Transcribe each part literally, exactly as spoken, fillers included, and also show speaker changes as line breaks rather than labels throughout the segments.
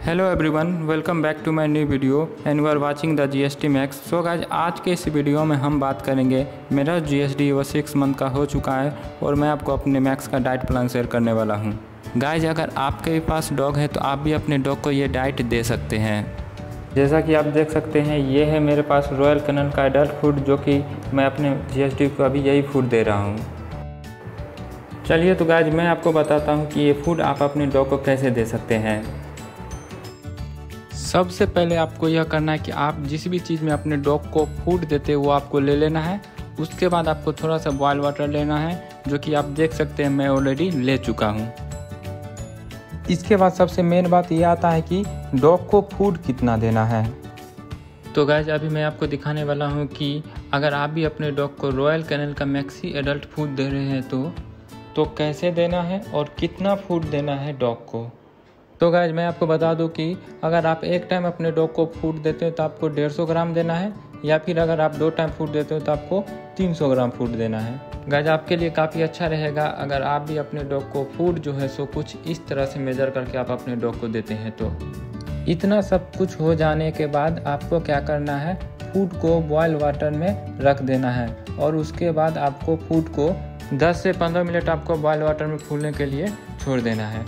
Hello everyone, welcome back to my new video and we are watching the GST max. So guys, आज के इस video में हम बात करेंगे, मेरा जीएसटी वो सिक्स मंथ का हो चुका है और मैं आपको अपने मैक्स का डाइट प्लान शेयर करने वाला हूं। गाइज, अगर आपके पास डॉग है तो आप भी अपने डॉग को ये डाइट दे सकते हैं। जैसा कि आप देख सकते हैं, ये है मेरे पास रॉयल कैनन का एडल्ट फूड, जो कि मैं अपने जीएसटी को अभी यही फूड दे रहा हूँ। चलिए तो गाइज, मैं आपको बताता हूँ कि ये फूड आप अपने डॉग को कैसे दे सकते हैं। सबसे पहले आपको यह करना है कि आप जिस भी चीज़ में अपने डॉग को फूड देते हैं वो आपको ले लेना है। उसके बाद आपको थोड़ा सा बॉयल वाटर लेना है, जो कि आप देख सकते हैं मैं ऑलरेडी ले चुका हूँ। इसके बाद सबसे मेन बात यह आता है कि डॉग को फूड कितना देना है। तो गाइस, अभी मैं आपको दिखाने वाला हूँ कि अगर आप भी अपने डॉग को रॉयल कैनन का मैक्सी एडल्ट फूड दे रहे हैं तो तो कैसे देना है और कितना फूड देना है डॉग को। तो गाइज, मैं आपको बता दूं कि अगर आप एक टाइम अपने डॉग को फूड देते हो तो आपको डेढ़ सौ ग्राम देना है, या फिर अगर आप दो टाइम फूड देते हो तो आपको तीन सौ ग्राम फूड देना है। गाइज, आपके लिए काफ़ी अच्छा रहेगा अगर आप भी अपने डॉग को फूड जो है सो कुछ इस तरह से मेज़र करके आप अपने डॉग को देते हैं। तो इतना सब कुछ हो जाने के बाद आपको क्या करना है, फूड को बॉयल वाटर में रख देना है और उसके बाद आपको फूड को दस से पंद्रह मिनट आपको बॉयल वाटर में फूलने के लिए छोड़ देना है।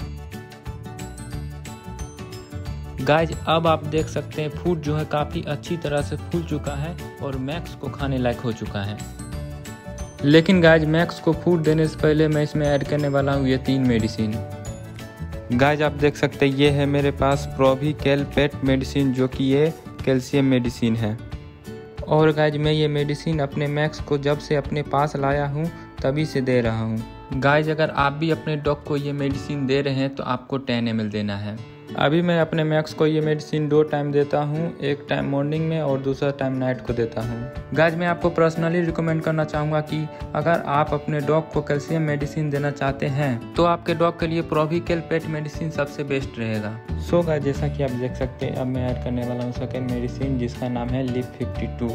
गाइज, अब आप देख सकते हैं फूड जो है काफ़ी अच्छी तरह से फूल चुका है और मैक्स को खाने लायक हो चुका है। लेकिन गाइज, मैक्स को फूड देने से पहले मैं इसमें ऐड करने वाला हूँ ये तीन मेडिसिन। गाइज, आप देख सकते हैं ये है मेरे पास प्रोवी कैल पेट मेडिसिन, जो कि ये कैल्शियम मेडिसिन है। और गाइज, मैं ये मेडिसिन अपने मैक्स को जब से अपने पास लाया हूँ तभी से दे रहा हूँ। गाइज, अगर आप भी अपने डॉग को ये मेडिसिन दे रहे हैं तो आपको टेन एम एल देना है। अभी मैं अपने मैक्स को ये मेडिसिन दो टाइम देता हूँ, एक टाइम मॉर्निंग में और दूसरा टाइम नाइट को देता हूँ। गाइज, मैं आपको पर्सनली रिकमेंड करना चाहूँगा कि अगर आप अपने डॉग को कैल्शियम मेडिसिन देना चाहते हैं तो आपके डॉग के लिए प्रोवी कैल पेट मेडिसिन सबसे बेस्ट रहेगा। सो गाइज, जैसा कि आप देख सकते हैं, अब मैं ऐड करने वाला हूँ सेकेंड मेडिसिन, जिसका नाम है लिप फिफ्टी टू।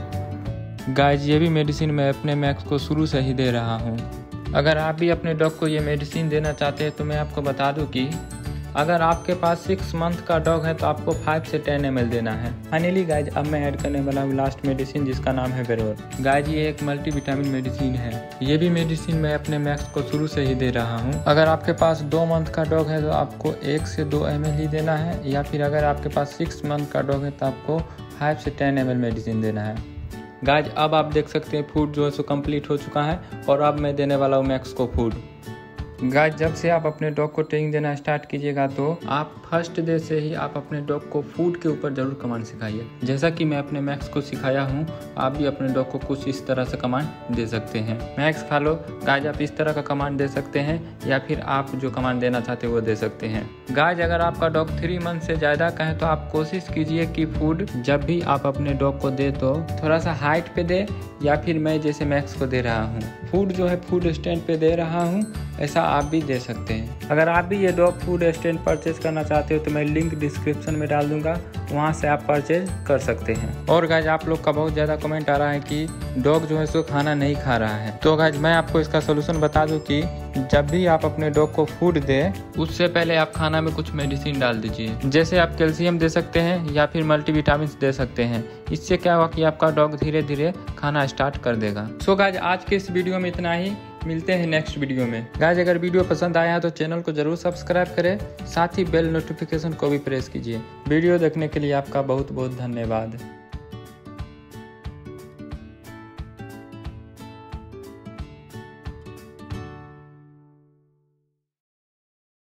गाइज, ये भी मेडिसिन मैं अपने मैक्स को शुरू से ही दे रहा हूँ। अगर आप भी अपने डॉग को ये मेडिसिन देना चाहते हैं तो मैं आपको बता दूं कि अगर आपके पास सिक्स मंथ का डॉग है तो आपको फाइव से टेन एम एल देना है। फाइनली गाइज, अब मैं ऐड करने वाला हूँ लास्ट मेडिसिन, जिसका नाम है बेरोल। गाइज, ये एक मल्टीविटामिन मेडिसिन है। ये भी मेडिसिन मैं अपने मैक्स को शुरू से ही दे रहा हूँ। अगर आपके पास दो मंथ का डॉग है तो आपको एक से दो एम एल ही देना है, या फिर अगर आपके पास सिक्स मंथ का डॉग है तो आपको फाइव से टेन एम एल मेडिसिन देना है। गाइज, अब आप देख सकते हैं फूड जो है सो कंप्लीट हो चुका है और अब मैं देने वाला हूँ मैक्स को फूड। गाइज, जब से आप अपने डॉग को ट्रेनिंग देना स्टार्ट कीजिएगा तो आप फर्स्ट डे से ही आप अपने डॉग को फूड के ऊपर जरूर कमांड सिखाइए। जैसा कि मैं अपने मैक्स को सिखाया हूँ, आप भी अपने डॉग को कुछ इस तरह से कमांड दे सकते हैं। मैक्स खा लो। गाइज, आप इस तरह का कमांड दे सकते हैं, या फिर आप जो कमांड देना चाहते हैं वो दे सकते हैं। गाइज, अगर आपका डॉग थ्री मंथ से ज़्यादा का है तो आप कोशिश कीजिए कि फूड जब भी आप अपने डॉग को दे तो थोड़ा सा हाइट पे दे, या फिर मैं जैसे मैक्स को दे रहा हूँ फूड जो है फूड स्टैंड पे दे रहा हूँ, ऐसा आप भी दे सकते हैं। अगर आप भी ये डॉग फूड स्टैंड परचेज करना चाहते हो तो मैं लिंक डिस्क्रिप्शन में डाल दूंगा, वहाँ से आप परचेज कर सकते हैं। और गाइज, आप लोग का बहुत ज़्यादा कमेंट आ रहा है कि डॉग जो है सो खाना नहीं खा रहा है। तो गाइज, मैं आपको इसका सोल्यूशन बता दूं कि जब भी आप अपने डॉग को फूड दें उससे पहले आप खाना में कुछ मेडिसिन डाल दीजिए। जैसे आप कैल्शियम दे सकते हैं या फिर मल्टीविटामिन दे सकते हैं। इससे क्या हुआ कि आपका डॉग धीरे धीरे खाना स्टार्ट कर देगा। सो गाइज, आज के इस वीडियो में इतना ही। मिलते हैं नेक्स्ट वीडियो में। गाइज, अगर वीडियो पसंद आया है तो चैनल को जरूर सब्सक्राइब करें, साथ ही बेल नोटिफिकेशन को भी प्रेस कीजिए। वीडियो देखने के लिए आपका बहुत बहुत धन्यवाद।